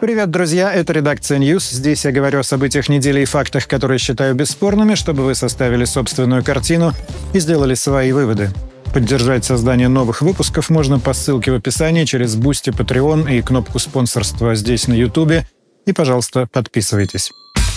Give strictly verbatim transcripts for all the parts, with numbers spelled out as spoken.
Привет, друзья! Это редакция News. Здесь я говорю о событиях недели и фактах, которые считаю бесспорными, чтобы вы составили собственную картину и сделали свои выводы. Поддержать создание новых выпусков можно по ссылке в описании через Boosty, Patreon и кнопку спонсорства здесь на YouTube. И, пожалуйста, подписывайтесь.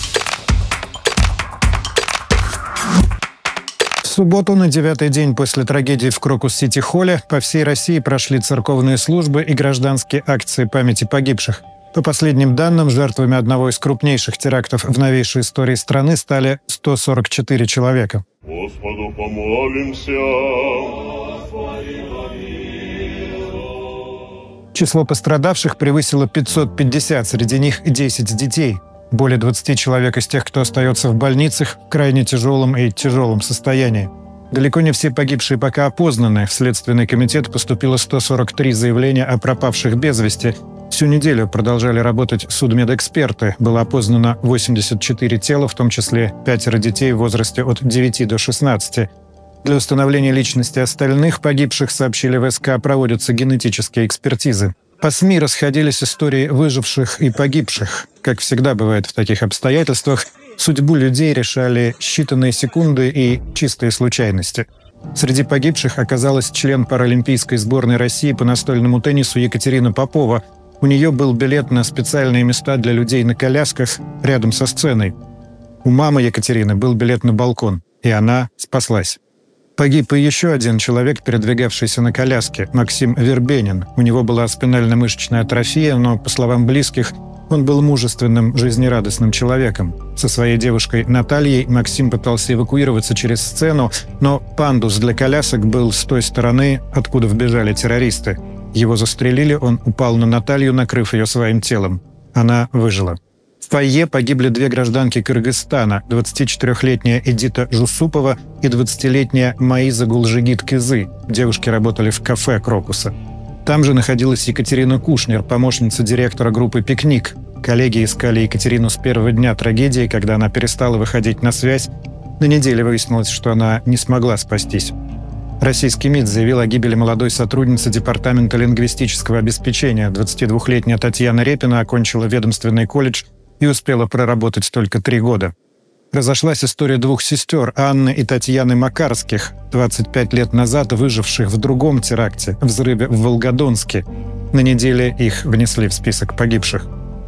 В субботу, на девятый день после трагедии в Крокус-Сити-Холле, по всей России прошли церковные службы и гражданские акции памяти погибших. По последним данным, жертвами одного из крупнейших терактов в новейшей истории страны стали сто сорок четыре человека. Господу помолимся. Число пострадавших превысило пятьсот пятьдесят, среди них десять детей. Более двадцати человек из тех, кто остается в больницах, в крайне тяжелом и тяжелом состоянии. Далеко не все погибшие пока опознаны. В Следственный комитет поступило сто сорок три заявления о пропавших без вести. Всю неделю продолжали работать судмедэксперты. Было опознано восемьдесят четыре тела, в том числе пятеро детей в возрасте от девяти до шестнадцати. Для установления личности остальных погибших, сообщили в СК, проводятся генетические экспертизы. По СМИ расходились истории выживших и погибших. Как всегда бывает в таких обстоятельствах, судьбу людей решали считанные секунды и чистые случайности. Среди погибших оказалась член паралимпийской сборной России по настольному теннису Екатерина Попова. У нее был билет на специальные места для людей на колясках рядом со сценой. У мамы Екатерины был билет на балкон, и она спаслась. Погиб и еще один человек, передвигавшийся на коляске, Максим Вербенин. У него была спинально-мышечная атрофия, но, по словам близких, он был мужественным, жизнерадостным человеком. Со своей девушкой Натальей Максим пытался эвакуироваться через сцену, но пандус для колясок был с той стороны, откуда вбежали террористы. Его застрелили, он упал на Наталью, накрыв ее своим телом. Она выжила. В фойе погибли две гражданки Кыргызстана, двадцатичетырехлетняя Эдита Жусупова и двадцатилетняя Маиза Гулжигит-Кызы. Девушки работали в кафе Крокуса. Там же находилась Екатерина Кушнер, помощница директора группы «Пикник». Коллеги искали Екатерину с первого дня трагедии, когда она перестала выходить на связь. На неделе выяснилось, что она не смогла спастись. Российский МИД заявил о гибели молодой сотрудницы Департамента лингвистического обеспечения. двадцатидвухлетняя Татьяна Репина окончила ведомственный колледж и успела проработать только три года. Разошлась история двух сестер, Анны и Татьяны Макарских, двадцать пять лет назад выживших в другом теракте, взрыве в Волгодонске. На неделе их внесли в список погибших.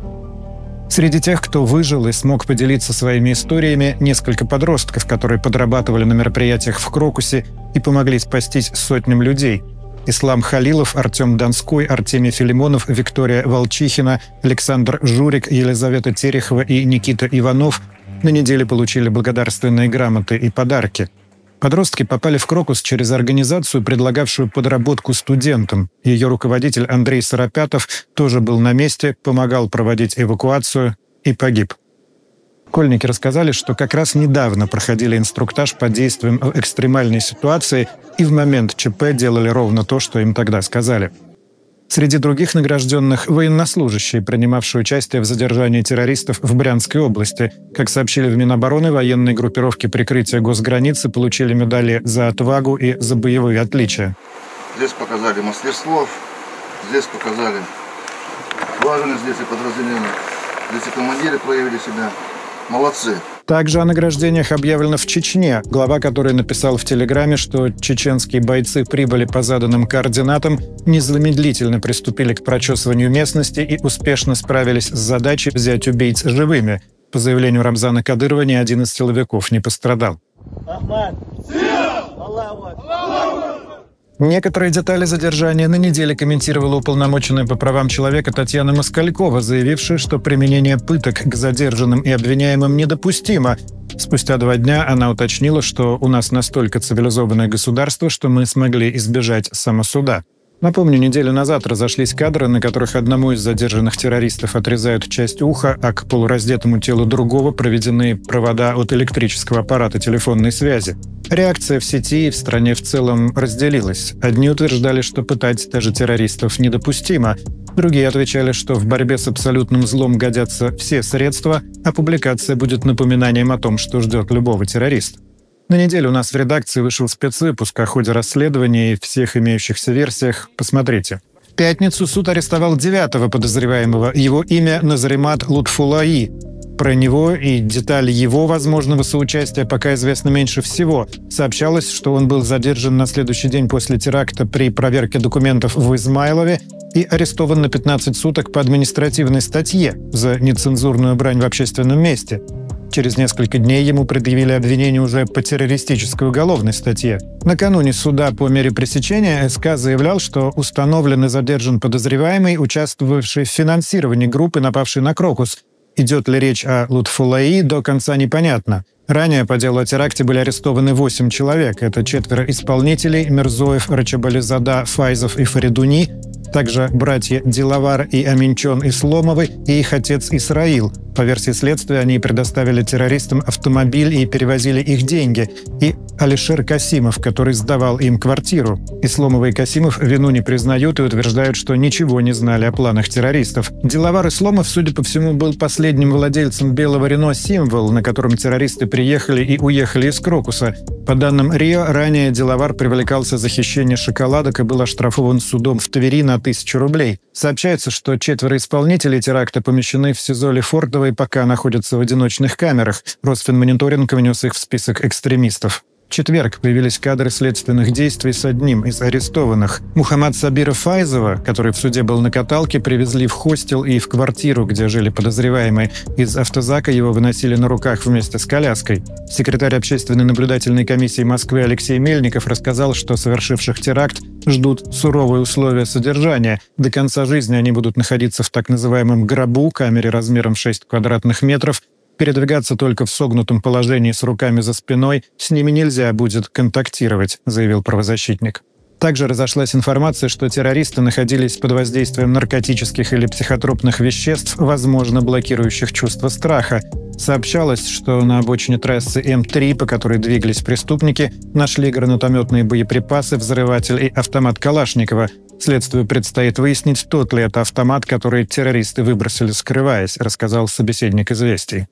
Среди тех, кто выжил и смог поделиться своими историями, несколько подростков, которые подрабатывали на мероприятиях в Крокусе и помогли спастись сотням людей. Ислам Халилов, Артем Донской, Артемий Филимонов, Виктория Волчихина, Александр Журик, Елизавета Терехова и Никита Иванов на неделе получили благодарственные грамоты и подарки. Подростки попали в Крокус через организацию, предлагавшую подработку студентам. Ее руководитель Андрей Сыропятов тоже был на месте, помогал проводить эвакуацию и погиб. Школьники рассказали, что как раз недавно проходили инструктаж по действиям в экстремальной ситуации и в момент ЧП делали ровно то, что им тогда сказали. Среди других награжденных – военнослужащие, принимавшие участие в задержании террористов в Брянской области. Как сообщили в Минобороны, военные группировки прикрытия госграницы получили медали за отвагу и за боевые отличия. Здесь показали мастерство, здесь показали важность, здесь и подразделения, здесь и командиры проявили себя. Молодцы. Также о награждениях объявлено в Чечне, глава которой написал в Телеграме, что чеченские бойцы прибыли по заданным координатам, незамедлительно приступили к прочесыванию местности и успешно справились с задачей взять убийц живыми. По заявлению Рамзана Кадырова, ни один из силовиков не пострадал. Некоторые детали задержания на неделе комментировала уполномоченная по правам человека Татьяна Москалькова, заявившая, что применение пыток к задержанным и обвиняемым недопустимо. Спустя два дня она уточнила, что у нас настолько цивилизованное государство, что мы смогли избежать самосуда. Напомню, неделю назад разошлись кадры, на которых одному из задержанных террористов отрезают часть уха, а к полураздетому телу другого проведены провода от электрического аппарата телефонной связи. Реакция в сети и в стране в целом разделилась. Одни утверждали, что пытать даже террористов недопустимо. Другие отвечали, что в борьбе с абсолютным злом годятся все средства, а публикация будет напоминанием о том, что ждет любого террориста. На неделе у нас в редакции вышел спецвыпуск о ходе расследования и всех имеющихся версиях. Посмотрите. В пятницу суд арестовал девятого подозреваемого. Его имя Назаримат Лутфуллаи. Про него и детали его возможного соучастия пока известно меньше всего. Сообщалось, что он был задержан на следующий день после теракта при проверке документов в Измайлове и арестован на пятнадцать суток по административной статье за нецензурную брань в общественном месте. Через несколько дней ему предъявили обвинение уже по террористической уголовной статье. Накануне суда по мере пресечения СК заявлял, что установлен и задержан подозреваемый, участвовавший в финансировании группы, напавшей на Крокус. Идет ли речь о Лутфуллаи, до конца непонятно. Ранее по делу о теракте были арестованы восемь человек. Это четверо исполнителей – Мирзоев, Рачабализада, Файзов и Фаридуни, также братья Дилавар и Аминчон Исломовы и их отец Исраил. По версии следствия, они предоставили террористам автомобиль и перевозили их деньги. И Алишер Касимов, который сдавал им квартиру. Исломова и Касимов вину не признают и утверждают, что ничего не знали о планах террористов. Дилавар Исломов, судя по всему, был последним владельцем белого Рено «Символ», на котором террористы приехали и уехали из Крокуса. По данным РИО, ранее Дилавар привлекался за хищение шоколадок и был оштрафован судом в Твери на тысячу рублей. Сообщается, что четверо исполнителей теракта помещены в СИЗО Лефортово и пока находятся в одиночных камерах. Росфинмониторинг внес их в список экстремистов. В четверг появились кадры следственных действий с одним из арестованных. Мухаммад Сабира Файзова, который в суде был на каталке, привезли в хостел и в квартиру, где жили подозреваемые. Из автозака его выносили на руках вместе с коляской. Секретарь общественной наблюдательной комиссии Москвы Алексей Мельников рассказал, что совершивших теракт ждут суровые условия содержания. До конца жизни они будут находиться в так называемом гробу, камере размером шесть квадратных метров, передвигаться только в согнутом положении с руками за спиной, с ними нельзя будет контактировать, заявил правозащитник. Также разошлась информация, что террористы находились под воздействием наркотических или психотропных веществ, возможно, блокирующих чувство страха. Сообщалось, что на обочине трассы М три, по которой двигались преступники, нашли гранатометные боеприпасы, взрыватель и автомат Калашникова. Следствию предстоит выяснить, тот ли это автомат, который террористы выбросили, скрываясь, рассказал собеседник «Известий».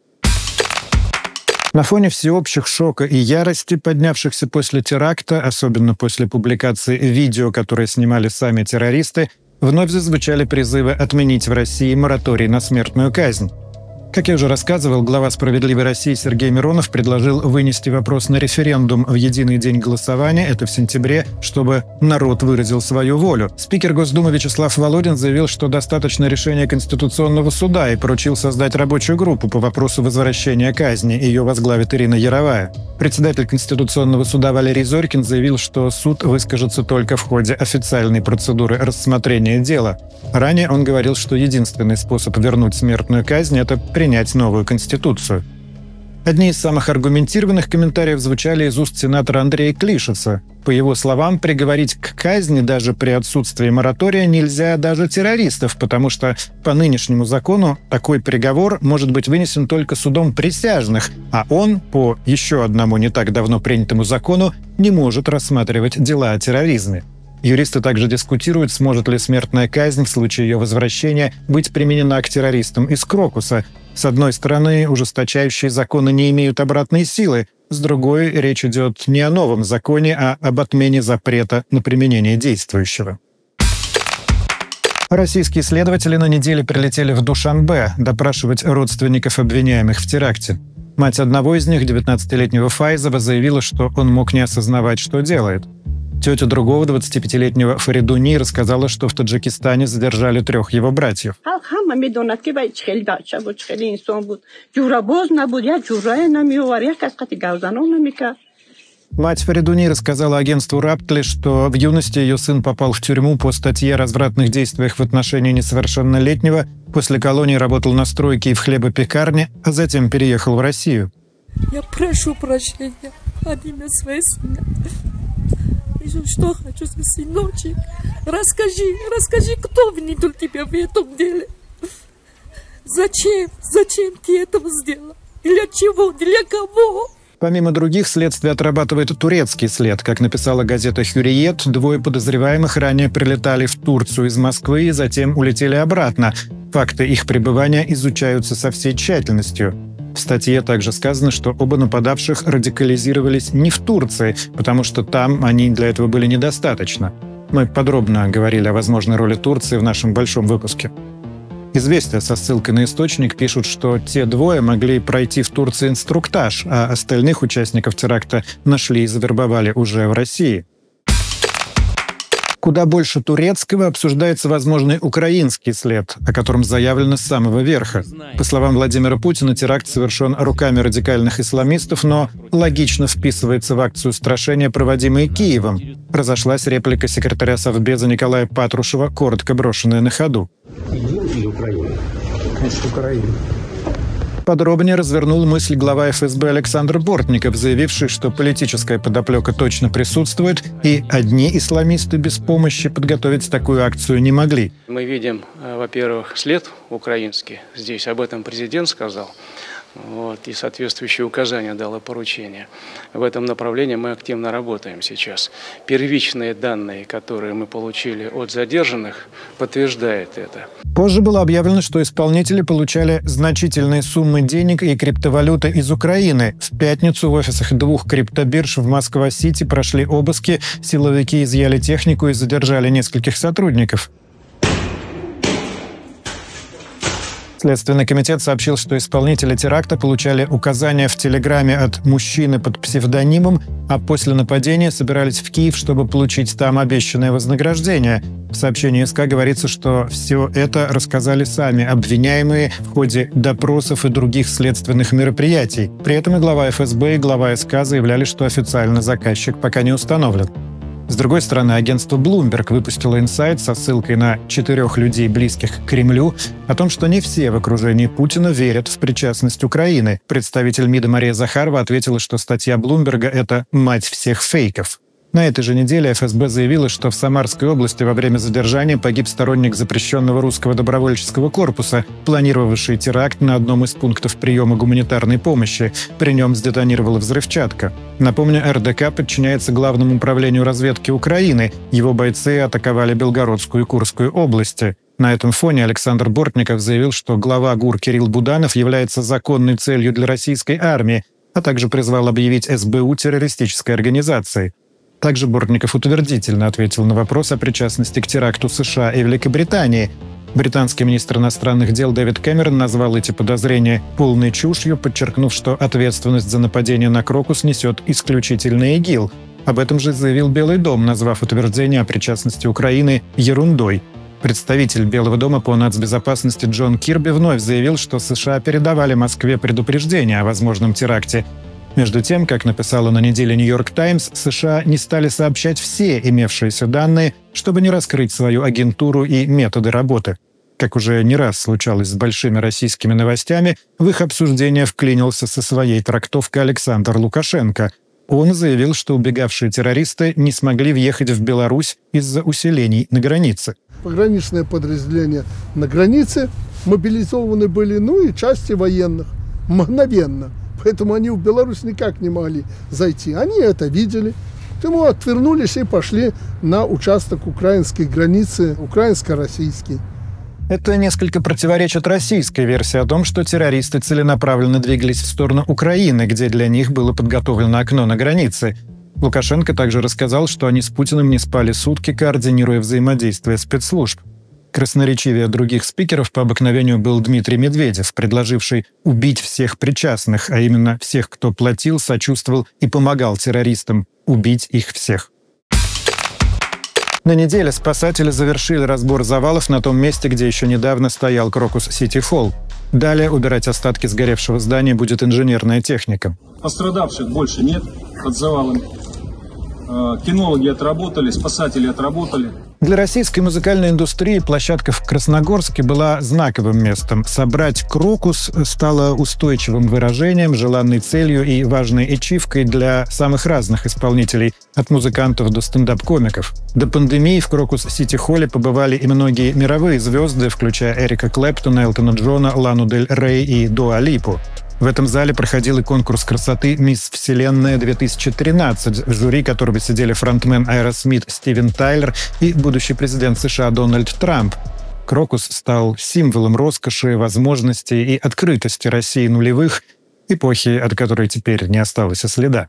На фоне всеобщих шока и ярости, поднявшихся после теракта, особенно после публикации видео, которые снимали сами террористы, вновь зазвучали призывы отменить в России мораторий на смертную казнь. Как я уже рассказывал, глава «Справедливой России» Сергей Миронов предложил вынести вопрос на референдум в единый день голосования, это в сентябре, чтобы народ выразил свою волю. Спикер Госдумы Вячеслав Володин заявил, что достаточно решения Конституционного суда и поручил создать рабочую группу по вопросу возвращения казни. Ее возглавит Ирина Яровая. Председатель Конституционного суда Валерий Зорькин заявил, что суд выскажется только в ходе официальной процедуры рассмотрения дела. Ранее он говорил, что единственный способ вернуть смертную казнь – это принять новую Конституцию. Одни из самых аргументированных комментариев звучали из уст сенатора Андрея Клишеца. По его словам, приговорить к казни даже при отсутствии моратория нельзя даже террористов, потому что по нынешнему закону такой приговор может быть вынесен только судом присяжных, а он, по еще одному не так давно принятому закону, не может рассматривать дела о терроризме. Юристы также дискутируют, сможет ли смертная казнь в случае ее возвращения быть применена к террористам из Крокуса. С одной стороны, ужесточающие законы не имеют обратной силы, с другой, речь идет не о новом законе, а об отмене запрета на применение действующего. Российские следователи на неделе прилетели в Душанбе допрашивать родственников обвиняемых в теракте. Мать одного из них, девятнадцатилетнего Файзова, заявила, что он мог не осознавать, что делает. Тетя другого, двадцатипятилетнего Фаридуни, рассказала, что в Таджикистане задержали трех его братьев. Мать Фаридуни рассказала агентству Раптли, что в юности ее сын попал в тюрьму по статье о развратных действиях в отношении несовершеннолетнего, после колонии работал на стройке и в хлебопекарне, а затем переехал в Россию. Я прошу прощения от имени своего сына. Что хочу, сыночек? Расскажи, расскажи, кто внедрил тебя в этом деле? Зачем? Зачем ты этого сделал? Для чего? Для кого? Помимо других, следствие отрабатывает турецкий след. Как написала газета «Хюриет», двое подозреваемых ранее прилетали в Турцию из Москвы и затем улетели обратно. Факты их пребывания изучаются со всей тщательностью. В статье также сказано, что оба нападавших радикализировались не в Турции, потому что там они для этого были недостаточно. Мы подробно говорили о возможной роли Турции в нашем большом выпуске. «Известия» со ссылкой на источник пишут, что те двое могли пройти в Турции инструктаж, а остальных участников теракта нашли и завербовали уже в России. Куда больше турецкого обсуждается возможный украинский след, о котором заявлено с самого верха. По словам Владимира Путина, теракт совершен руками радикальных исламистов, но логично вписывается в акцию страшения, проводимой Киевом. Разошлась реплика секретаря Совбеза Николая Патрушева, коротко брошенная на ходу. Или Украина? Значит, Украина. Подробнее развернул мысль глава эф эс бэ Александр Бортников, заявивший, что политическая подоплека точно присутствует, и одни исламисты без помощи подготовить такую акцию не могли. Мы видим, во-первых, след украинский. Здесь об этом президент сказал. Вот, и соответствующие указания дало поручение. В этом направлении мы активно работаем сейчас. Первичные данные, которые мы получили от задержанных, подтверждают это. Позже было объявлено, что исполнители получали значительные суммы денег и криптовалюты из Украины. В пятницу в офисах двух криптобирж в Москва-Сити прошли обыски, силовики изъяли технику и задержали нескольких сотрудников. Следственный комитет сообщил, что исполнители теракта получали указания в Телеграме от мужчины под псевдонимом, а после нападения собирались в Киев, чтобы получить там обещанное вознаграждение. В сообщении эс ка говорится, что все это рассказали сами обвиняемые в ходе допросов и других следственных мероприятий. При этом и глава эф эс бэ, и глава эс ка заявляли, что официально заказчик пока не установлен. С другой стороны, агентство Bloomberg выпустило инсайт со ссылкой на четырех людей, близких к Кремлю, о том, что не все в окружении Путина верят в причастность Украины. Представитель МИДа Мария Захарова ответила, что статья Блумберга — это мать всех фейков. На этой же неделе эф эс бэ заявила, что в Самарской области во время задержания погиб сторонник запрещенного русского добровольческого корпуса, планировавший теракт на одном из пунктов приема гуманитарной помощи. При нем сдетонировала взрывчатка. Напомню, эр дэ ка подчиняется Главному управлению разведки Украины. Его бойцы атаковали Белгородскую и Курскую области. На этом фоне Александр Бортников заявил, что глава ГУР Кирилл Буданов является законной целью для российской армии, а также призвал объявить эс бэ у террористической организацией. Также Бортников утвердительно ответил на вопрос о причастности к теракту США и Великобритании. Британский министр иностранных дел Дэвид Кэмерон назвал эти подозрения полной чушью, подчеркнув, что ответственность за нападение на Крокус несет исключительно ИГИЛ. Об этом же заявил Белый дом, назвав утверждение о причастности Украины ерундой. Представитель Белого дома по нацбезопасности Джон Кирби вновь заявил, что США передавали Москве предупреждение о возможном теракте. Между тем, как написала на неделе «Нью-Йорк Таймс», США не стали сообщать все имевшиеся данные, чтобы не раскрыть свою агентуру и методы работы. Как уже не раз случалось с большими российскими новостями, в их обсуждение вклинился со своей трактовкой Александр Лукашенко. Он заявил, что убегавшие террористы не смогли въехать в Беларусь из-за усилений на границе. Пограничные подразделения на границе мобилизованы были, ну и части военных, мгновенно. Поэтому они в Беларусь никак не могли зайти. Они это видели, поэтому отвернулись и пошли на участок украинской границы, украинско-российский. Это несколько противоречит российской версии о том, что террористы целенаправленно двигались в сторону Украины, где для них было подготовлено окно на границе. Лукашенко также рассказал, что они с Путиным не спали сутки, координируя взаимодействие спецслужб. Красноречивее других спикеров по обыкновению был Дмитрий Медведев, предложивший убить всех причастных, а именно всех, кто платил, сочувствовал и помогал террористам, убить их всех. На неделе спасатели завершили разбор завалов на том месте, где еще недавно стоял Крокус Сити Холл. Далее убирать остатки сгоревшего здания будет инженерная техника. Пострадавших больше нет под завалами. Кинологи отработали, спасатели отработали. Для российской музыкальной индустрии площадка в Красногорске была знаковым местом. Собрать Крокус стало устойчивым выражением, желанной целью и важной ачивкой для самых разных исполнителей, от музыкантов до стендап-комиков. До пандемии в Крокус Сити Холле побывали и многие мировые звезды, включая Эрика Клэптона, Элтона Джона, Лану Дель Рей и Дуа Липу. В этом зале проходил и конкурс красоты «Мисс Вселенная-две тысячи тринадцать», в жюри которого сидели фронтмен Аэросмит Стивен Тайлер и будущий президент США Дональд Трамп. Крокус стал символом роскоши, возможностей и открытости России нулевых, эпохи, от которой теперь не осталось и следа.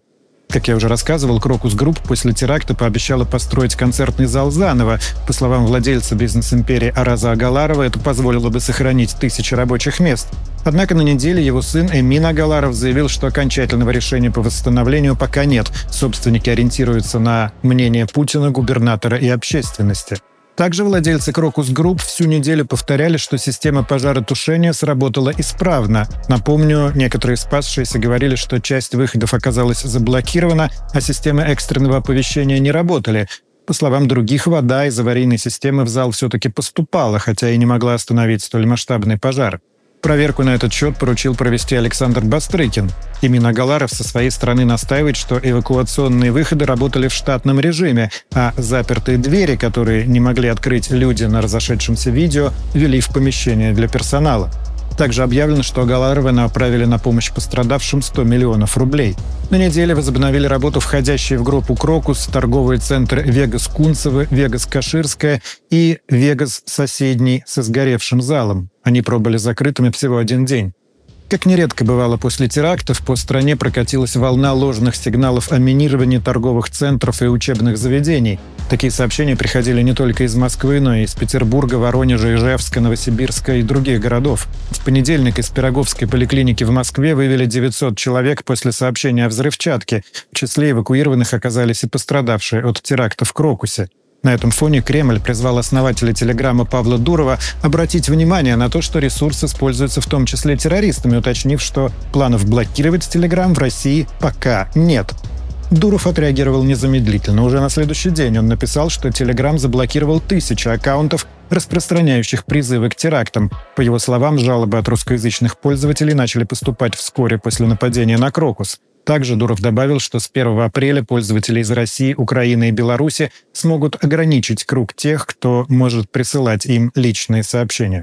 Как я уже рассказывал, Крокус Групп после теракта пообещала построить концертный зал заново. По словам владельца бизнес-империи Араза Агаларова, это позволило бы сохранить тысячи рабочих мест. Однако на неделе его сын Эмин Агаларов заявил, что окончательного решения по восстановлению пока нет. Собственники ориентируются на мнение Путина, губернатора и общественности. Также владельцы Крокус Групп всю неделю повторяли, что система пожаротушения сработала исправно. Напомню, некоторые спасшиеся говорили, что часть выходов оказалась заблокирована, а системы экстренного оповещения не работали. По словам других, вода из аварийной системы в зал все-таки поступала, хотя и не могла остановить столь масштабный пожар. Проверку на этот счет поручил провести Александр Бастрыкин. Эмин Агаларов со своей стороны настаивает, что эвакуационные выходы работали в штатном режиме, а запертые двери, которые не могли открыть люди на разошедшемся видео, вели в помещение для персонала. Также объявлено, что Агаларовы направили на помощь пострадавшим сто миллионов рублей. На неделе возобновили работу входящие в группу «Крокус» торговые центры «Вегас-Кунцево», «Вегас-Каширская» и «Вегас» соседний со сгоревшим залом. Они пробыли закрытыми всего один день. Как нередко бывало после терактов, по стране прокатилась волна ложных сигналов о минировании торговых центров и учебных заведений. Такие сообщения приходили не только из Москвы, но и из Петербурга, Воронежа, Ижевска, Новосибирска и других городов. В понедельник из Пироговской поликлиники в Москве вывели девятьсот человек после сообщения о взрывчатке. В числе эвакуированных оказались и пострадавшие от теракта в Крокусе. На этом фоне Кремль призвал основателя Телеграма Павла Дурова обратить внимание на то, что ресурс используется в том числе террористами, уточнив, что планов блокировать Телеграм в России пока нет. Дуров отреагировал незамедлительно. Уже на следующий день он написал, что Телеграм заблокировал тысячи аккаунтов, распространяющих призывы к терактам. По его словам, жалобы от русскоязычных пользователей начали поступать вскоре после нападения на Крокус. Также Дуров добавил, что с первого апреля пользователи из России, Украины и Беларуси смогут ограничить круг тех, кто может присылать им личные сообщения.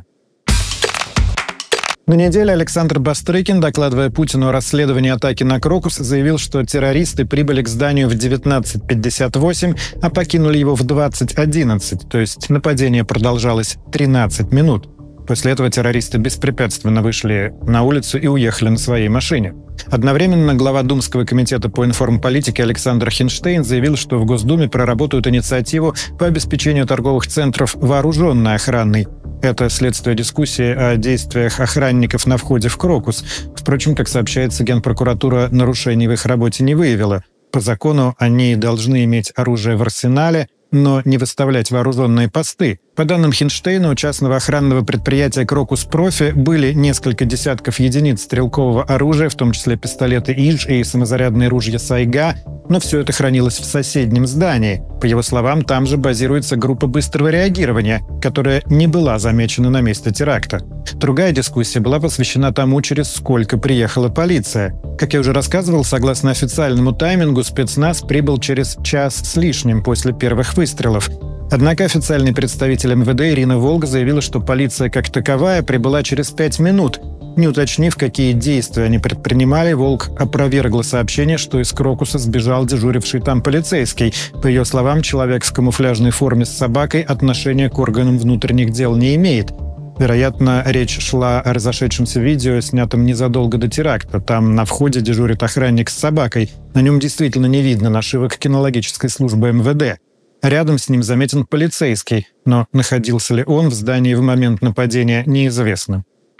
На неделе Александр Бастрыкин, докладывая Путину о расследовании атаки на Крокус, заявил, что террористы прибыли к зданию в девятнадцать пятьдесят восемь, а покинули его в двадцать одиннадцать, то есть нападение продолжалось тринадцать минут. После этого террористы беспрепятственно вышли на улицу и уехали на своей машине. Одновременно глава Думского комитета по информполитике Александр Хинштейн заявил, что в Госдуме проработают инициативу по обеспечению торговых центров вооруженной охраной. Это следствие дискуссии о действиях охранников на входе в Крокус. Впрочем, как сообщается, Генпрокуратура нарушений в их работе не выявила. По закону они должны иметь оружие в арсенале, но не выставлять вооруженные посты. По данным Хинштейна, у частного охранного предприятия «Крокус Профи» были несколько десятков единиц стрелкового оружия, в том числе пистолеты «Иж» и самозарядные ружья «Сайга», но все это хранилось в соседнем здании. По его словам, там же базируется группа быстрого реагирования, которая не была замечена на месте теракта. Другая дискуссия была посвящена тому, через сколько приехала полиция. Как я уже рассказывал, согласно официальному таймингу, спецназ прибыл через час с лишним после первых выстрелов. Однако официальный представитель эм вэ дэ Ирина Волга заявила, что полиция как таковая прибыла через пять минут. Не уточнив, какие действия они предпринимали, Волк опровергла сообщение, что из Крокуса сбежал дежуривший там полицейский. По ее словам, человек в камуфляжной форме с собакой отношения к органам внутренних дел не имеет. Вероятно, речь шла о разошедшемся видео, снятом незадолго до теракта. Там на входе дежурит охранник с собакой. На нем действительно не видно нашивок кинологической службы эм вэ дэ. Рядом с ним заметен полицейский, но находился ли он в здании в момент нападения, неизвестно.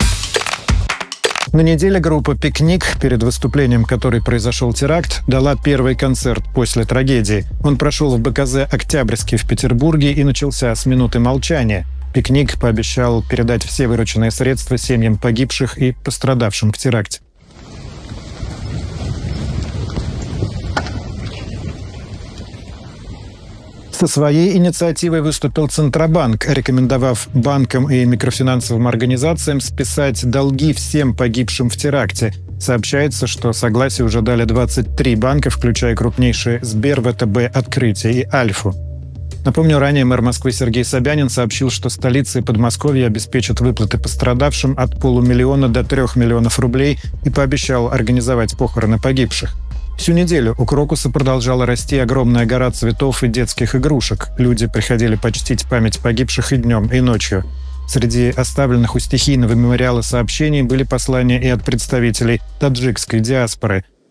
На неделе группа «Пикник», перед выступлением которой произошел теракт, дала первый концерт после трагедии. Он прошел в бэ ка зэ «Октябрьский» в Петербурге и начался с минуты молчания. «Пикник» пообещал передать все вырученные средства семьям погибших и пострадавшим в теракте. Со своей инициативой выступил Центробанк, рекомендовав банкам и микрофинансовым организациям списать долги всем погибшим в теракте. Сообщается, что согласие уже дали двадцать три банка, включая крупнейшие Сбер, вэ тэ бэ, Открытие и Альфу. Напомню, ранее мэр Москвы Сергей Собянин сообщил, что столица и Подмосковье обеспечат выплаты пострадавшим от полумиллиона до трех миллионов рублей и пообещал организовать похороны погибших. Всю неделю у Крокуса продолжала расти огромная гора цветов и детских игрушек. Люди приходили почтить память погибших и днем, и ночью. Среди оставленных у стихийного мемориала сообщений были послания и от представителей таджикской диаспоры.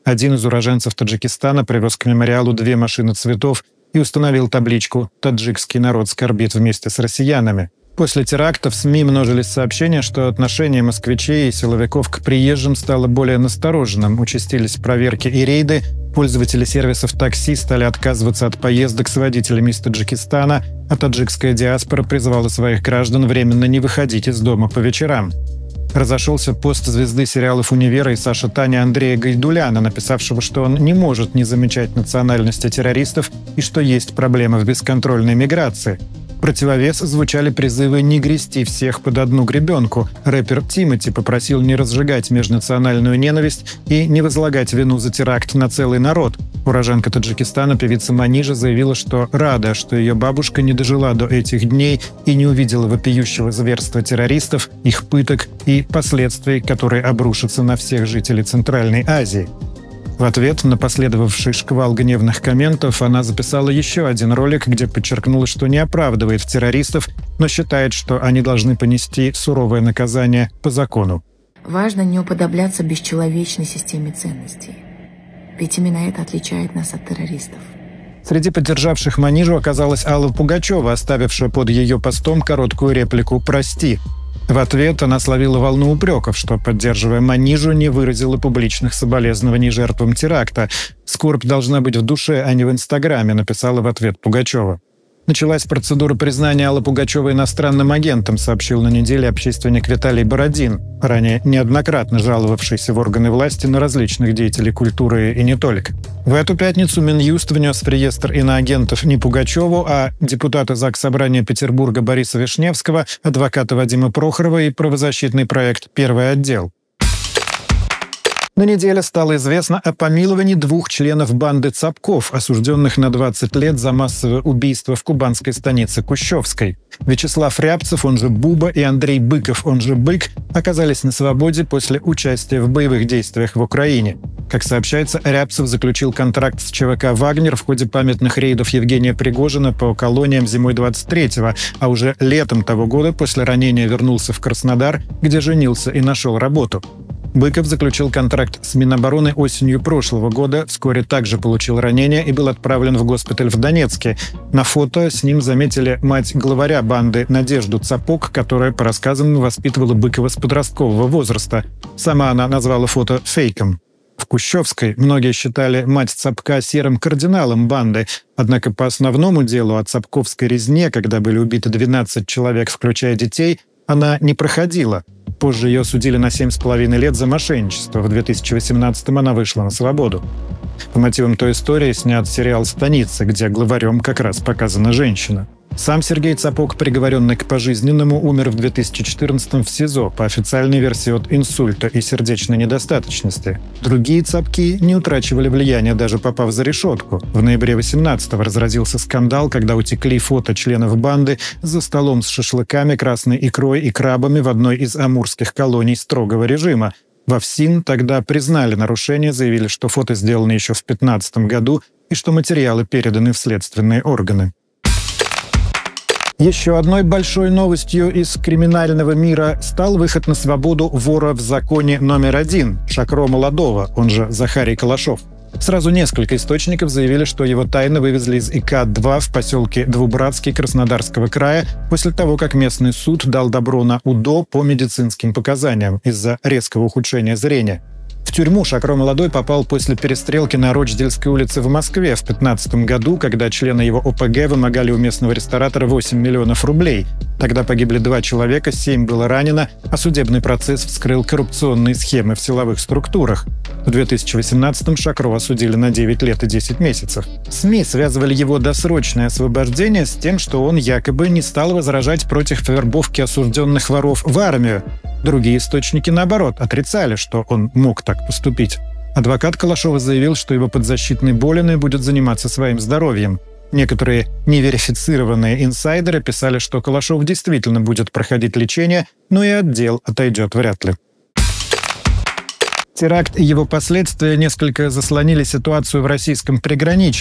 Один из уроженцев Таджикистана привез к мемориалу две машины цветов и установил табличку «Таджикский народ скорбит вместе с россиянами». После теракта в СМИ множились сообщения, что отношение москвичей и силовиков к приезжим стало более настороженным, участились проверки и рейды, пользователи сервисов такси стали отказываться от поездок с водителями из Таджикистана, а таджикская диаспора призывала своих граждан временно не выходить из дома по вечерам. Разошелся пост звезды сериалов «Универа» и «Саша Таня» Андрея Гайдуляна, написавшего, что он не может не замечать национальности террористов и что есть проблемы в бесконтрольной миграции. В противовес звучали призывы не грести всех под одну гребенку. Рэпер Тимати попросил не разжигать межнациональную ненависть и не возлагать вину за теракт на целый народ. Уроженка Таджикистана, певица Манижа, заявила, что рада, что ее бабушка не дожила до этих дней и не увидела вопиющего зверства террористов, их пыток и последствий, которые обрушатся на всех жителей Центральной Азии. В ответ на последовавший шквал гневных комментов она записала еще один ролик, где подчеркнула, что не оправдывает террористов, но считает, что они должны понести суровое наказание по закону. Важно не уподобляться бесчеловечной системе ценностей. Ведь именно это отличает нас от террористов. Среди поддержавших Манижу оказалась Алла Пугачева, оставившая под ее постом короткую реплику «Прости». В ответ она словила волну упреков, что, поддерживая Манижу, не выразила публичных соболезнований жертвам теракта. «Скорбь должна быть в душе, а не в Инстаграме», написала в ответ Пугачева. Началась процедура признания Аллы Пугачевой иностранным агентом, сообщил на неделе общественник Виталий Бородин, ранее неоднократно жаловавшийся в органы власти на различных деятелей культуры и не только. В эту пятницу Минюст внес в реестр иноагентов не Пугачеву, а депутата Заксобрания Петербурга Бориса Вишневского, адвоката Вадима Прохорова и правозащитный проект «Первый отдел». На неделе стало известно о помиловании двух членов банды Цапков, осужденных на двадцать лет за массовое убийство в кубанской станице Кущевской. Вячеслав Рябцев, он же Буба, и Андрей Быков, он же Бык, оказались на свободе после участия в боевых действиях в Украине. Как сообщается, Рябцев заключил контракт с ЧВК «Вагнер» в ходе памятных рейдов Евгения Пригожина по колониям зимой двадцать третьего, а уже летом того года после ранения вернулся в Краснодар, где женился и нашел работу. Быков заключил контракт с Минобороны осенью прошлого года, вскоре также получил ранение и был отправлен в госпиталь в Донецке. На фото с ним заметили мать главаря банды Надежду Цапок, которая, по рассказам, воспитывала Быкова с подросткового возраста. Сама она назвала фото фейком. В Кущевской многие считали мать Цапка серым кардиналом банды, однако по основному делу о цапковской резне, когда были убиты двенадцать человек, включая детей, она не проходила. Позже ее судили на семь с половиной лет за мошенничество. В две тысячи восемнадцатом она вышла на свободу. По мотивам той истории снят сериал «Станица», где главарем как раз показана женщина. Сам Сергей Цапок, приговоренный к пожизненному, умер в две тысячи четырнадцатом в СИЗО, по официальной версии от инсульта и сердечной недостаточности. Другие Цапки не утрачивали влияния, даже попав за решетку. В ноябре восемнадцатого разразился скандал, когда утекли фото членов банды за столом с шашлыками, красной икрой и крабами в одной из амурских колоний строгого режима. Во ФСИН тогда признали нарушение, заявили, что фото сделано еще в две тысячи пятнадцатом году и что материалы переданы в следственные органы. Еще одной большой новостью из криминального мира стал выход на свободу вора в законе номер один Шакро Молодого, он же Захарий Калашов. Сразу несколько источников заявили, что его тайно вывезли из И К два в поселке Двубратский Краснодарского края после того, как местный суд дал добро на УДО по медицинским показаниям из-за резкого ухудшения зрения. В тюрьму Шакро Молодой попал после перестрелки на Рочдельской улице в Москве в две тысячи пятнадцатом году, когда члены его О П Г вымогали у местного ресторатора восемь миллионов рублей. Тогда погибли два человека, семь было ранено, а судебный процесс вскрыл коррупционные схемы в силовых структурах. В две тысячи восемнадцатом Шакро осудили на девять лет и десять месяцев. СМИ связывали его досрочное освобождение с тем, что он якобы не стал возражать против вербовки осужденных воров в армию. Другие источники, наоборот, отрицали, что он мог так поступить. Адвокат Калашова заявил, что его подзащитный болен будет заниматься своим здоровьем. Некоторые неверифицированные инсайдеры писали, что Калашов действительно будет проходить лечение, но и от дел отойдет вряд ли. Теракт и его последствия несколько заслонили ситуацию в российском приграничье.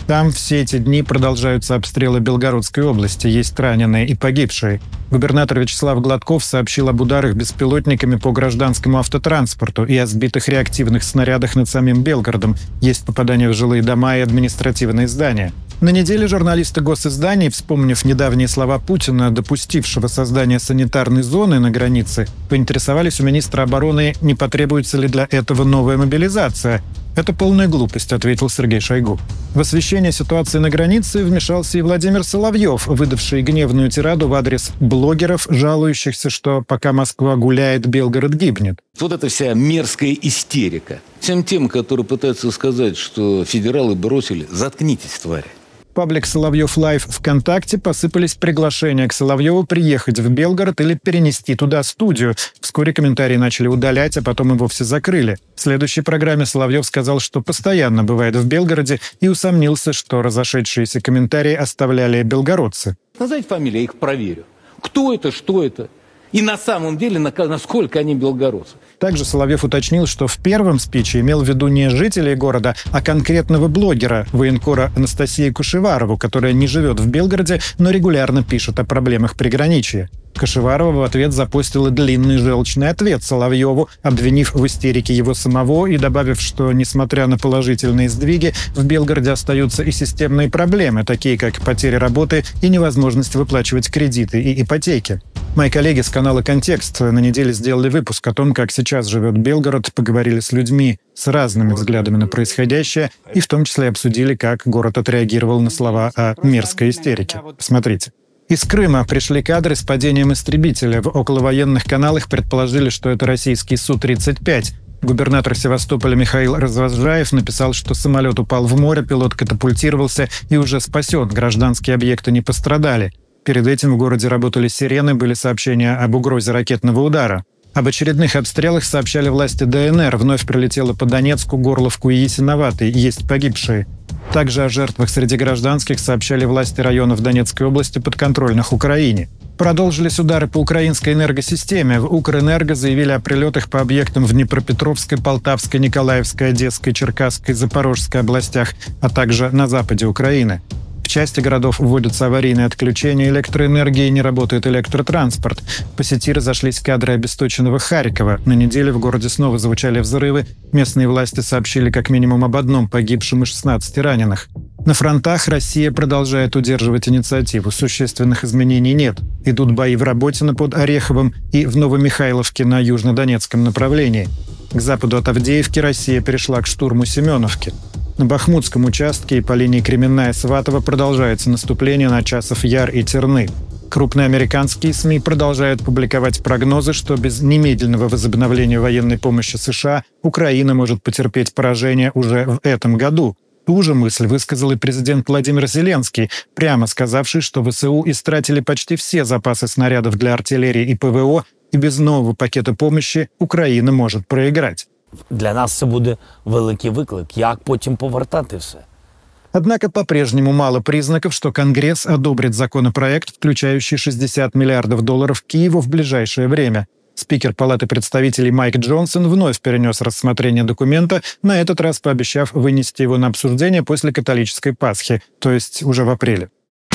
Там все эти дни продолжаются обстрелы Белгородской области, есть раненые и погибшие. Губернатор Вячеслав Гладков сообщил об ударах беспилотниками по гражданскому автотранспорту и о сбитых реактивных снарядах над самим Белгородом. Есть попадания в жилые дома и административные здания. На неделе журналисты госизданий, вспомнив недавние слова Путина, допустившего создание санитарной зоны на границе, поинтересовались у министра обороны, не потребуется ли для этого новая мобилизация. «Это полная глупость», — ответил Сергей Шойгу. В освещение ситуации на границе вмешался и Владимир Соловьев, выдавший гневную тираду в адрес блогеров, жалующихся, что пока Москва гуляет, Белгород гибнет. Вот эта вся мерзкая истерика. Всем тем, которые пытаются сказать, что федералы бросили, заткнитесь, твари. Паблик «Соловьев Лайв» ВКонтакте посыпались приглашения к Соловьеву приехать в Белгород или перенести туда студию. Вскоре комментарии начали удалять, а потом и вовсе закрыли. В следующей программе Соловьев сказал, что постоянно бывает в Белгороде, и усомнился, что разошедшиеся комментарии оставляли белгородцы. Назвать фамилии, я их проверю. Кто это, что это? И на самом деле, насколько они белгородцы. Также Соловьев уточнил, что в первом спиче имел в виду не жителей города, а конкретного блогера, военкора Анастасию Кушеварову, которая не живет в Белгороде, но регулярно пишет о проблемах приграничья. Кашеварова в ответ запостила длинный желчный ответ Соловьеву, обвинив в истерике его самого и добавив, что, несмотря на положительные сдвиги, в Белгороде остаются и системные проблемы, такие как потеря работы и невозможность выплачивать кредиты и ипотеки. Мои коллеги с канала «Контекст» на неделе сделали выпуск о том, как сейчас живет Белгород, поговорили с людьми с разными взглядами на происходящее и в том числе обсудили, как город отреагировал на слова о мерзкой истерике. Посмотрите. Из Крыма пришли кадры с падением истребителя. В околовоенных каналах предположили, что это российский Су тридцать пять. Губернатор Севастополя Михаил Развозжаев написал, что самолет упал в море, пилот катапультировался и уже спасен, гражданские объекты не пострадали. Перед этим в городе работали сирены, были сообщения об угрозе ракетного удара. Об очередных обстрелах сообщали власти ДНР. Вновь прилетело по Донецку, Горловку и Ясиноватой. Есть погибшие. Также о жертвах среди гражданских сообщали власти районов Донецкой области, подконтрольных Украине. Продолжились удары по украинской энергосистеме. В Укрэнерго заявили о прилетах по объектам в Днепропетровской, Полтавской, Николаевской, Одесской, Черкасской, Запорожской областях, а также на западе Украины. В части городов вводятся аварийные отключения электроэнергии, не работает электротранспорт. По сети разошлись кадры обесточенного Харькова. На неделе в городе снова звучали взрывы. Местные власти сообщили как минимум об одном погибшем и шестнадцати раненых. На фронтах Россия продолжает удерживать инициативу. Существенных изменений нет. Идут бои в Работино под Ореховым и в Новомихайловке на южнодонецком направлении. К западу от Авдеевки Россия перешла к штурму Семеновки. На Бахмутском участке и по линии Кременная-Сватово продолжается наступление на Часов Яр и Терны. Крупные американские СМИ продолжают публиковать прогнозы, что без немедленного возобновления военной помощи США Украина может потерпеть поражение уже в этом году. Ту же мысль высказал и президент Владимир Зеленский, прямо сказавший, что ВСУ истратили почти все запасы снарядов для артиллерии и ПВО, и без нового пакета помощи Украина может проиграть. Для нас це буде великий виклик, як потім повертати все. Однако по-прежнему мало признаков, что Конгресс одобрит законопроект, включающий шестьдесят миллиардов долларов Киеву в ближайшее время. Спикер Палаты представителей Майк Джонсон вновь перенес рассмотрение документа, на этот раз пообещав вынести его на обсуждение после католической Пасхи, то есть уже в апреле.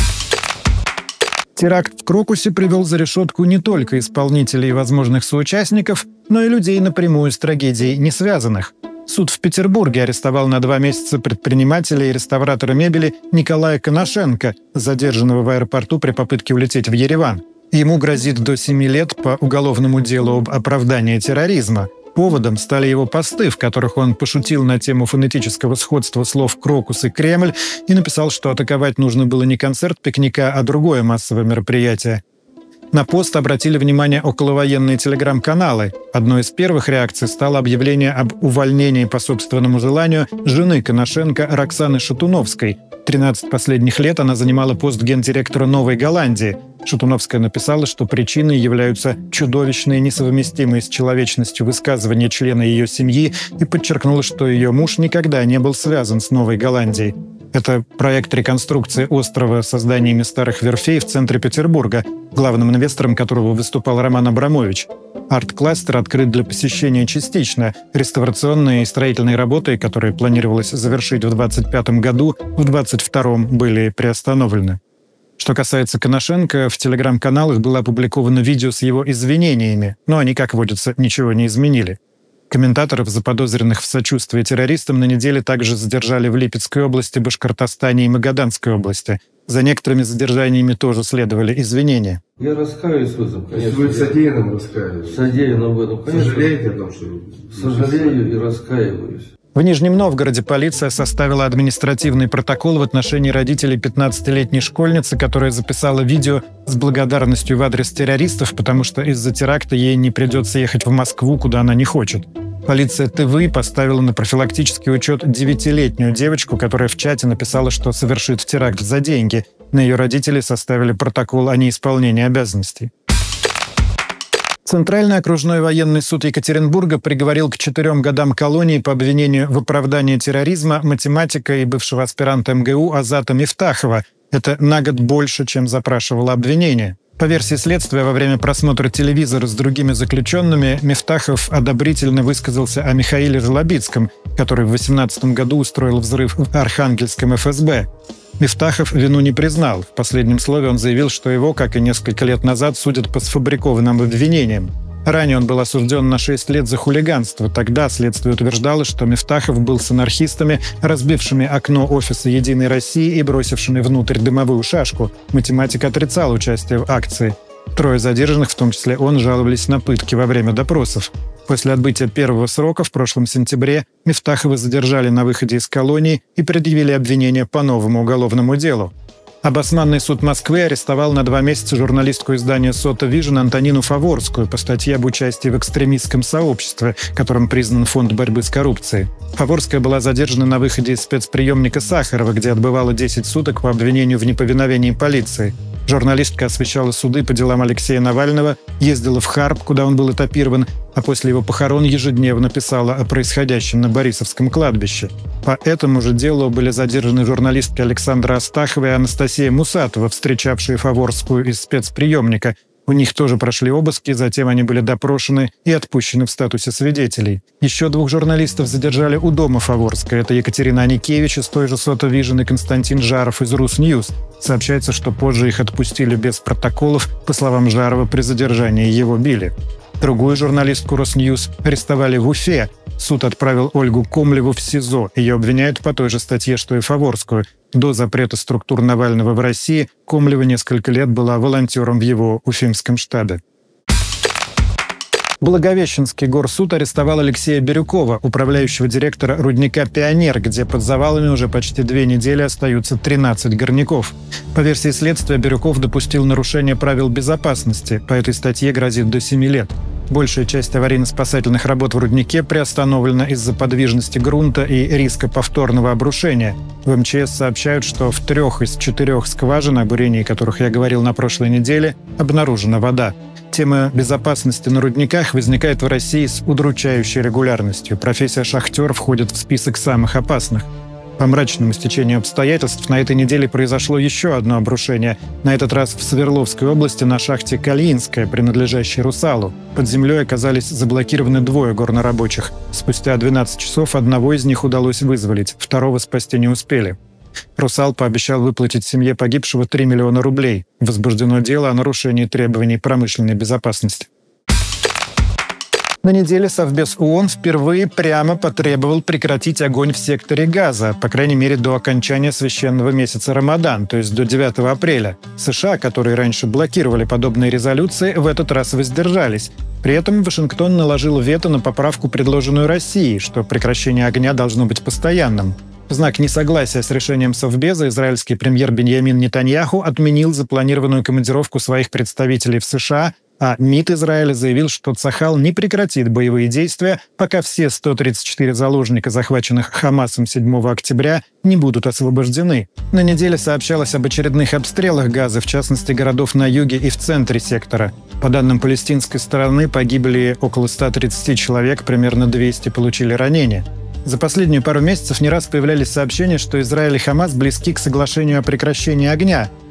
Теракт в Крокусе привел за решетку не только исполнителей и возможных соучастников, но и людей напрямую с трагедией не связанных. Суд в Петербурге арестовал на два месяца предпринимателя и реставратора мебели Николая Коношенко, задержанного в аэропорту при попытке улететь в Ереван. Ему грозит до семи лет по уголовному делу об оправдании терроризма. Поводом стали его посты, в которых он пошутил на тему фонетического сходства слов «крокус» и «Кремль» и написал, что атаковать нужно было не концерт пикника, а другое массовое мероприятие. На пост обратили внимание околовоенные телеграм-каналы. Одной из первых реакций стало объявление об увольнении по собственному желанию жены Коношенко Роксаны Шатуновской. тринадцать последних лет она занимала пост гендиректора Новой Голландии. Шатуновская написала, что причиной являются чудовищные, несовместимые с человечностью высказывания члена ее семьи, и подчеркнула, что ее муж никогда не был связан с Новой Голландией. Это проект реконструкции острова с созданиями старых верфей в центре Петербурга, главным инвестором которого выступал Роман Абрамович. Арт-кластер открыт для посещения частично. Реставрационные и строительные работы, которые планировалось завершить в двадцать пятом году, в двадцать втором были приостановлены. Что касается Коношенко, в телеграм-каналах было опубликовано видео с его извинениями, но они, как водится, ничего не изменили. Комментаторов, заподозренных в сочувствии террористам, на неделе также задержали в Липецкой области, Башкортостане и Магаданской области. За некоторыми задержаниями тоже следовали извинения. Я раскаиваюсь в этом, конечно. Вы в содеянном раскаиваетесь? В содеянном в этом, конечно. Сожалеете о том, что... Сожалею и раскаиваюсь. В Нижнем Новгороде полиция составила административный протокол в отношении родителей пятнадцатилетней школьницы, которая записала видео с благодарностью в адрес террористов, потому что из-за теракта ей не придется ехать в Москву, куда она не хочет. Полиция Тывы поставила на профилактический учет девятилетнюю девочку, которая в чате написала, что совершит теракт за деньги. На ее родителей составили протокол о неисполнении обязанностей. Центральный окружной военный суд Екатеринбурга приговорил к четырем годам колонии по обвинению в оправдании терроризма математика и бывшего аспиранта эм гэ у Азата Мифтахова. Это на год больше, чем запрашивало обвинение. По версии следствия, во время просмотра телевизора с другими заключенными Мифтахов одобрительно высказался о Михаиле Жлобицком, который в две тысячи восемнадцатом году устроил взрыв в Архангельском эф эс бэ. Мифтахов вину не признал. В последнем слове он заявил, что его, как и несколько лет назад, судят по сфабрикованным обвинениям. Ранее он был осужден на шесть лет за хулиганство. Тогда следствие утверждало, что Мифтахов был с анархистами, разбившими окно офиса «Единой России» и бросившими внутрь дымовую шашку. Математик отрицал участие в акции. Трое задержанных, в том числе он, жаловались на пытки во время допросов. После отбытия первого срока в прошлом сентябре Мифтахова задержали на выходе из колонии и предъявили обвинение по новому уголовному делу. Обосманный суд Москвы арестовал на два месяца журналистку издания «Сота Вижн» Антонину Фаворскую по статье об участии в экстремистском сообществе, которым признан Фонд борьбы с коррупцией. Фаворская была задержана на выходе из спецприемника Сахарова, где отбывала десять суток по обвинению в неповиновении полиции. Журналистка освещала суды по делам Алексея Навального, ездила в Харб, куда он был этапирован, а после его похорон ежедневно писала о происходящем на Борисовском кладбище. По этому же делу были задержаны журналистки Александра Астахова и Анастасия Мусатова, встречавшие Фаворскую из спецприемника. У них тоже прошли обыски, затем они были допрошены и отпущены в статусе свидетелей. Еще двух журналистов задержали у дома Фаворской. Это Екатерина Аникевич из той же «Сота Вижн» и Константин Жаров из «Русньюз». Сообщается, что позже их отпустили без протоколов. По словам Жарова, при задержании его били. Другую журналистку «Росньюз» арестовали в Уфе. Суд отправил Ольгу Комлеву в СИЗО. Ее обвиняют по той же статье, что и Фаворскую. До запрета структур Навального в России Комлева несколько лет была волонтером в его уфимском штабе. Благовещенский горсуд арестовал Алексея Бирюкова, управляющего директора рудника «Пионер», где под завалами уже почти две недели остаются тринадцать горняков. По версии следствия, Бирюков допустил нарушение правил безопасности. По этой статье грозит до семи лет. Большая часть аварийно-спасательных работ в руднике приостановлена из-за подвижности грунта и риска повторного обрушения. В эм че эс сообщают, что в трех из четырех скважин, о бурении которых я говорил на прошлой неделе, обнаружена вода. Тема безопасности на рудниках возникает в России с удручающей регулярностью. Профессия шахтер входит в список самых опасных. По мрачному стечению обстоятельств на этой неделе произошло еще одно обрушение. На этот раз в Свердловской области на шахте Калининская, принадлежащей «Русалу». Под землей оказались заблокированы двое горнорабочих. Спустя двенадцать часов одного из них удалось вызволить, второго спасти не успели. «Русал» пообещал выплатить семье погибшего три миллиона рублей. Возбуждено дело о нарушении требований промышленной безопасности. На неделе Совбез ООН впервые прямо потребовал прекратить огонь в секторе Газа, по крайней мере до окончания священного месяца Рамадан, то есть до девятого апреля. США, которые раньше блокировали подобные резолюции, в этот раз воздержались. При этом Вашингтон наложил вето на поправку, предложенную Россией, что прекращение огня должно быть постоянным. В знак несогласия с решением Совбеза израильский премьер Биньямин Нетаньяху отменил запланированную командировку своих представителей в США, а МИД Израиля заявил, что Цахал не прекратит боевые действия, пока все сто тридцать четыре заложника, захваченных Хамасом седьмого октября, не будут освобождены. На неделе сообщалось об очередных обстрелах Газа, в частности городов на юге и в центре сектора. По данным палестинской стороны, погибли около ста тридцати человек, примерно двести получили ранения. За последнюю пару месяцев не раз появлялись сообщения, что Израиль и Хамас близки к соглашению о прекращении огня.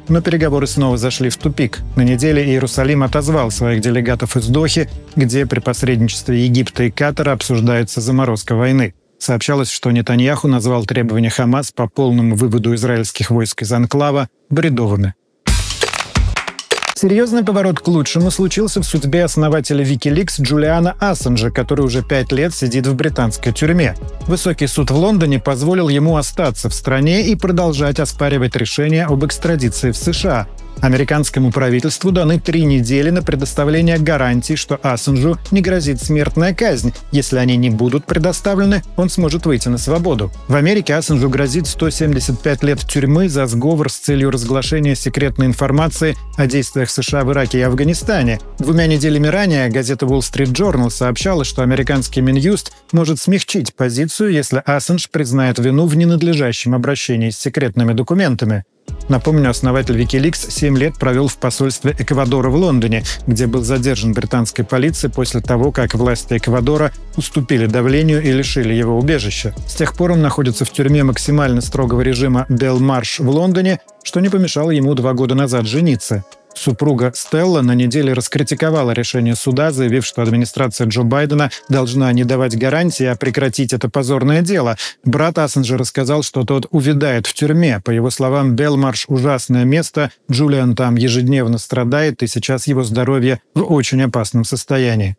Но переговоры снова зашли в тупик. На неделе Иерусалим отозвал своих делегатов из Дохи, где при посредничестве Египта и Катара обсуждается заморозка войны. Сообщалось, что Нетаньяху назвал требования Хамас по полному выводу израильских войск из анклава бредовыми. Серьезный поворот к лучшему случился в судьбе основателя Wikileaks Джулиана Ассанжа, который уже пять лет сидит в британской тюрьме. Высокий суд в Лондоне позволил ему остаться в стране и продолжать оспаривать решение об экстрадиции в США. Американскому правительству даны три недели на предоставление гарантий, что Ассанжу не грозит смертная казнь. Если они не будут предоставлены, он сможет выйти на свободу. В Америке Ассанжу грозит сто семьдесят пять лет тюрьмы за сговор с целью разглашения секретной информации о действиях США в Ираке и Афганистане. Двумя неделями ранее газета Wall Street Journal сообщала, что американский Минюст может смягчить позицию, если Ассанж признает вину в ненадлежащем обращении с секретными документами. Напомню, основатель Wikileaks семь лет провел в посольстве Эквадора в Лондоне, где был задержан британской полицией после того, как власти Эквадора уступили давлению и лишили его убежища. С тех пор он находится в тюрьме максимально строгого режима Белмарш в Лондоне, что не помешало ему два года назад жениться. Супруга Стелла на неделе раскритиковала решение суда, заявив, что администрация Джо Байдена должна не давать гарантии, а прекратить это позорное дело. Брат Ассанжа рассказал, что тот увядает в тюрьме. По его словам, Белмарш – ужасное место, Джулиан там ежедневно страдает, и сейчас его здоровье в очень опасном состоянии.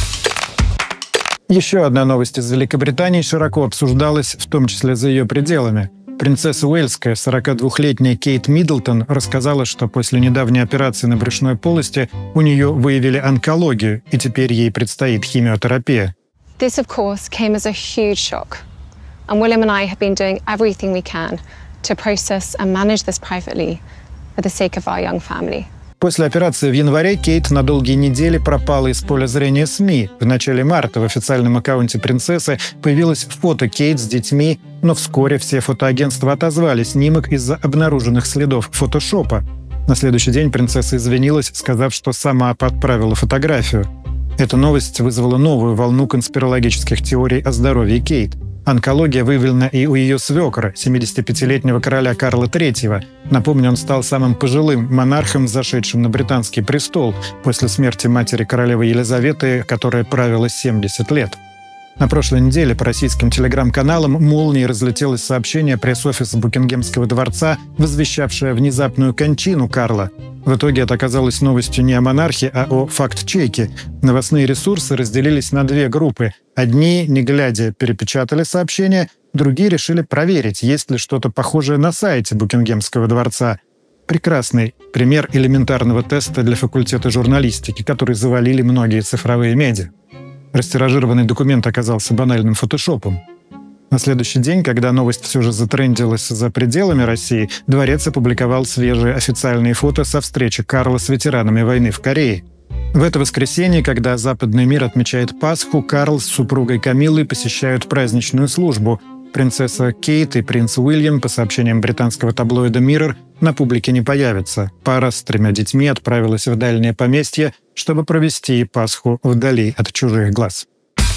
Еще одна новость из Великобритании широко обсуждалась, в том числе за ее пределами. Принцесса Уэльская, сорокадвухлетняя Кейт Миддлтон, рассказала, что после недавней операции на брюшной полости у нее выявили онкологию, и теперь ей предстоит химиотерапия. This, of course, came as a huge shock. And William and I have been doing everything we can to process and manage this privately for the sake of our young family. После операции в январе Кейт на долгие недели пропала из поля зрения СМИ. В начале марта в официальном аккаунте принцессы появилось фото Кейт с детьми, но вскоре все фотоагентства отозвали снимок из-за обнаруженных следов фотошопа. На следующий день принцесса извинилась, сказав, что сама подправила фотографию. Эта новость вызвала новую волну конспирологических теорий о здоровье Кейт. Онкология выявлена и у ее свекра, семидесятипятилетнего короля Карла третьего. Напомню, он стал самым пожилым монархом, зашедшим на британский престол после смерти матери королевы Елизаветы, которая правила семьдесят лет. На прошлой неделе по российским телеграм-каналам молнией разлетелось сообщение пресс-офиса Букингемского дворца, возвещавшее внезапную кончину Карла. В итоге это оказалось новостью не о монархе, а о факт-чеке. Новостные ресурсы разделились на две группы. Одни, не глядя, перепечатали сообщение, другие решили проверить, есть ли что-то похожее на сайте Букингемского дворца. Прекрасный пример элементарного теста для факультета журналистики, который завалили многие цифровые медиа. Растиражированный документ оказался банальным фотошопом. На следующий день, когда новость все же затрендилась за пределами России, дворец опубликовал свежие официальные фото со встречи Карла с ветеранами войны в Корее. В это воскресенье, когда западный мир отмечает Пасху, Карл с супругой Камиллой посещают праздничную службу. Принцесса Кейт и принц Уильям, по сообщениям британского таблоида Mirror, на публике не появятся. Пара с тремя детьми отправилась в дальнее поместье, чтобы провести Пасху вдали от чужих глаз.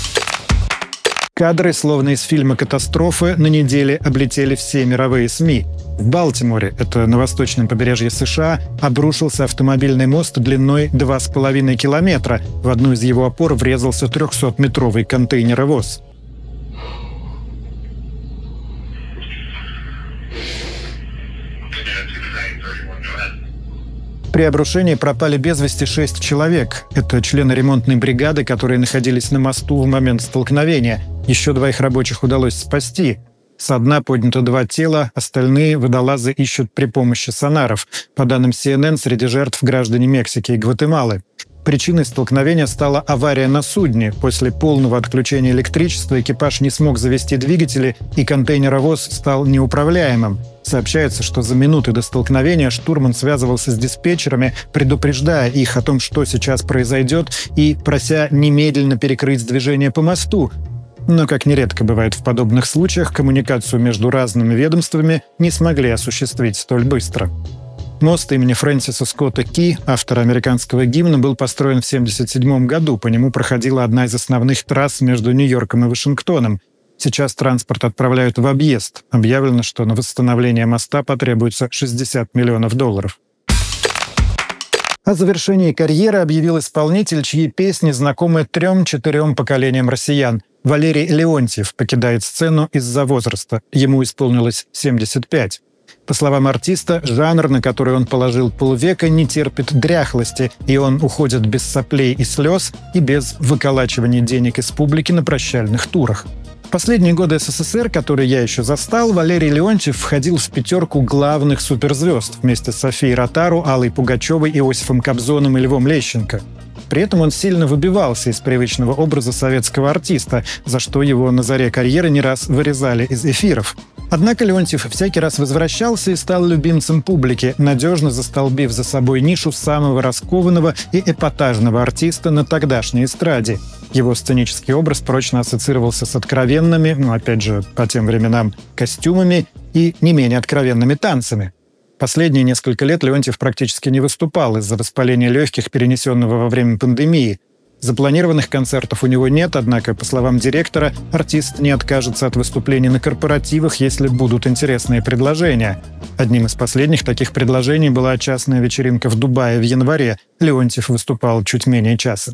Кадры, словно из фильма «Катастрофы», на неделе облетели все мировые СМИ. В Балтиморе, это на восточном побережье США, обрушился автомобильный мост длиной два с половиной километра. В одну из его опор врезался трехсотметровый контейнеровоз. При обрушении пропали без вести шесть человек. Это члены ремонтной бригады, которые находились на мосту в момент столкновения. Еще двоих рабочих удалось спасти. Со дна поднято два тела, остальные водолазы ищут при помощи сонаров. По данным Си Эн Эн, среди жертв граждане Мексики и Гватемалы. Причиной столкновения стала авария на судне. После полного отключения электричества экипаж не смог завести двигатели, и контейнеровоз стал неуправляемым. Сообщается, что за минуты до столкновения штурман связывался с диспетчерами, предупреждая их о том, что сейчас произойдет, и прося немедленно перекрыть движение по мосту. Но, как нередко бывает в подобных случаях, коммуникацию между разными ведомствами не смогли осуществить столь быстро. Мост имени Фрэнсиса Скотта Ки, автора американского гимна, был построен в семьдесят седьмом году. По нему проходила одна из основных трасс между Нью-Йорком и Вашингтоном. Сейчас транспорт отправляют в объезд. Объявлено, что на восстановление моста потребуется шестьдесят миллионов долларов. О завершении карьеры объявил исполнитель, чьи песни знакомы трем-четырем поколениям россиян. Валерий Леонтьев покидает сцену из-за возраста. Ему исполнилось семьдесят пять. По словам артиста, жанр, на который он положил полвека, не терпит дряхлости, и он уходит без соплей и слез и без выколачивания денег из публики на прощальных турах. В последние годы СССР, которые я еще застал, Валерий Леонтьев входил в пятерку главных суперзвезд вместе с Софией Ротару, Аллой Пугачевой, Иосифом Кобзоном и Львом Лещенко. При этом он сильно выбивался из привычного образа советского артиста, за что его на заре карьеры не раз вырезали из эфиров. Однако Леонтьев всякий раз возвращался и стал любимцем публики, надежно застолбив за собой нишу самого раскованного и эпатажного артиста на тогдашней эстраде. Его сценический образ прочно ассоциировался с откровенными, ну опять же, по тем временам, костюмами и не менее откровенными танцами. Последние несколько лет Леонтьев практически не выступал из-за воспаления легких, перенесенного во время пандемии. Запланированных концертов у него нет, однако, по словам директора, артист не откажется от выступлений на корпоративах, если будут интересные предложения. Одним из последних таких предложений была частная вечеринка в Дубае в январе. Леонтьев выступал чуть менее часа.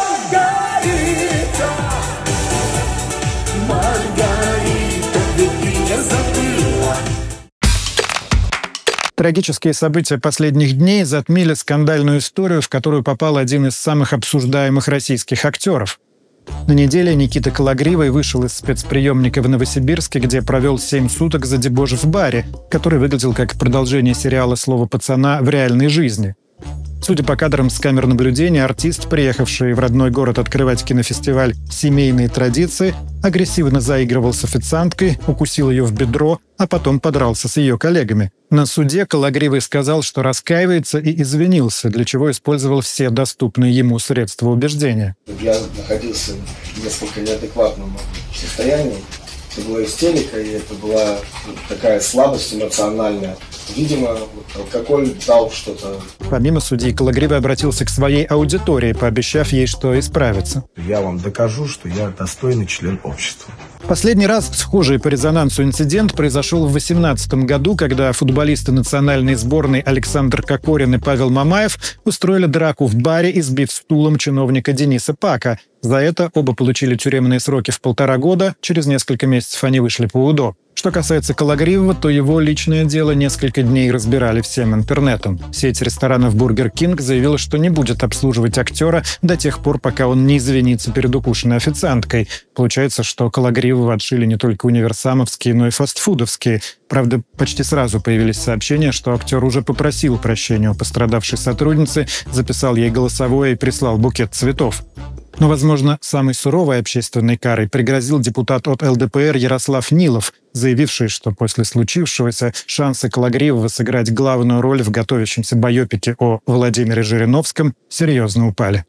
Трагические события последних дней затмили скандальную историю, в которую попал один из самых обсуждаемых российских актеров. На неделе Никита Кологривый вышел из спецприемника в Новосибирске, где провел семь суток за дебош в баре, который выглядел как продолжение сериала «Слово пацана» в реальной жизни. Судя по кадрам с камер наблюдения, артист, приехавший в родной город открывать кинофестиваль «Семейные традиции», агрессивно заигрывал с официанткой, укусил ее в бедро, а потом подрался с ее коллегами. На суде Кологривый сказал, что раскаивается и извинился, для чего использовал все доступные ему средства убеждения. Я находился в несколько неадекватном состоянии. Это была истерика, и это была такая слабость эмоциональная. Видимо, алкоголь дал что-то. Помимо судьи, Кологривый обратился к своей аудитории, пообещав ей, что исправится. Я вам докажу, что я достойный член общества. Последний раз схожий по резонансу инцидент произошел в две тысячи восемнадцатом году, когда футболисты национальной сборной Александр Кокорин и Павел Мамаев устроили драку в баре, избив стулом чиновника Дениса Пака. За это оба получили тюремные сроки в полтора года, через несколько месяцев они вышли по УДО. Что касается Кологривого, то его личное дело несколько дней разбирали всем интернетом. Сеть ресторанов «Бургер Кинг» заявила, что не будет обслуживать актера до тех пор, пока он не извинится перед укушенной официанткой. Получается, что Кологривого отшили не только универсамовские, но и фастфудовские. Правда, почти сразу появились сообщения, что актер уже попросил прощения у пострадавшей сотрудницы, записал ей голосовое и прислал букет цветов. Но, возможно, самой суровой общественной карой пригрозил депутат от эл дэ пэ эр Ярослав Нилов, заявивший, что после случившегося шансы Кологривого сыграть главную роль в готовящемся байопике о Владимире Жириновском серьезно упали.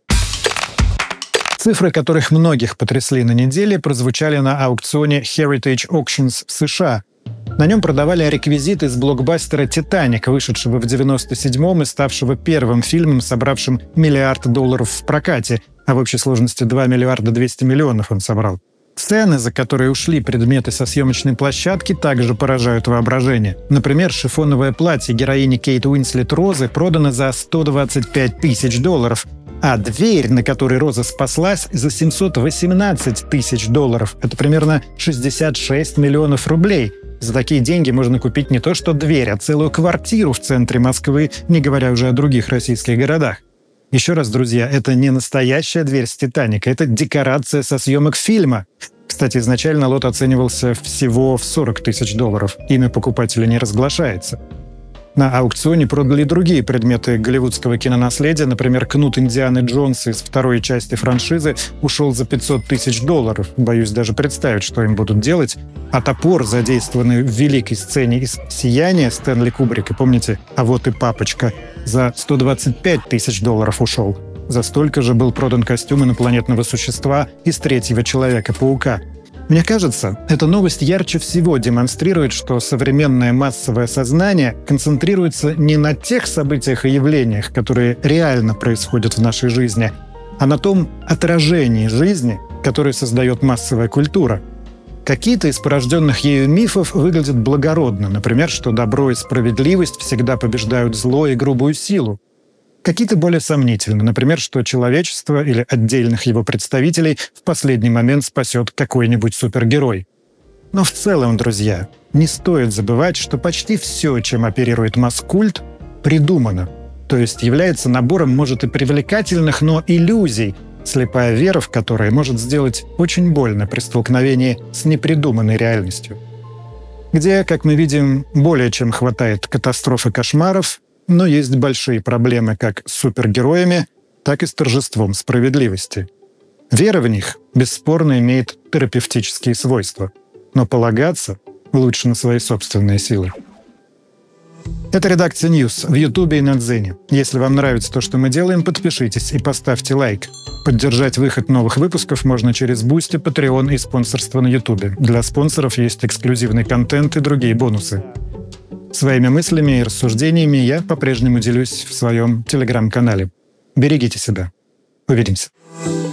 Цифры, которых многих потрясли на неделе, прозвучали на аукционе Heritage Auctions в США. На нем продавали реквизит из блокбастера «Титаник», вышедшего в девяносто седьмом и ставшего первым фильмом, собравшим миллиард долларов в прокате, а в общей сложности два миллиарда двести миллионов он собрал. Цены, за которые ушли предметы со съемочной площадки, также поражают воображение. Например, шифоновое платье героини Кейт Уинслет Розы продано за сто двадцать пять тысяч долларов, а дверь, на которой Роза спаслась, за семьсот восемнадцать тысяч долларов. Это примерно шестьдесят шесть миллионов рублей. За такие деньги можно купить не то что дверь, а целую квартиру в центре Москвы, не говоря уже о других российских городах. Еще раз, друзья, это не настоящая дверь с «Титаника», это декорация со съемок фильма. Кстати, изначально лот оценивался всего в сорок тысяч долларов. Имя покупателя не разглашается. На аукционе продали другие предметы голливудского кинонаследия. Например, кнут Индианы Джонса из второй части франшизы ушел за пятьсот тысяч долларов. Боюсь даже представить, что им будут делать. А топор, задействованный в великой сцене из «Сияния» Стэнли Кубрика, помните? А вот и папочка. За сто двадцать пять тысяч долларов ушел. За столько же был продан костюм инопланетного существа из третьего Человека-паука. Мне кажется, эта новость ярче всего демонстрирует, что современное массовое сознание концентрируется не на тех событиях и явлениях, которые реально происходят в нашей жизни, а на том отражении жизни, которое создает массовая культура. Какие-то из порожденных ею мифов выглядят благородно, например, что добро и справедливость всегда побеждают зло и грубую силу. Какие-то более сомнительны, например, что человечество или отдельных его представителей в последний момент спасет какой-нибудь супергерой. Но в целом, друзья, не стоит забывать, что почти все, чем оперирует маскульт, придумано, то есть является набором, может, и привлекательных, но иллюзий, слепая вера в которые может сделать очень больно при столкновении с непридуманной реальностью, где, как мы видим, более чем хватает катастроф и кошмаров, но есть большие проблемы как с супергероями, так и с торжеством справедливости. Вера в них, бесспорно, имеет терапевтические свойства, но полагаться лучше на свои собственные силы. Это редакция News в Ютубе и на Дзене. Если вам нравится то, что мы делаем, подпишитесь и поставьте лайк. Поддержать выход новых выпусков можно через Boosty, Patreon и спонсорство на Ютубе. Для спонсоров есть эксклюзивный контент и другие бонусы. Своими мыслями и рассуждениями я по-прежнему делюсь в своем телеграм-канале. Берегите себя. Увидимся.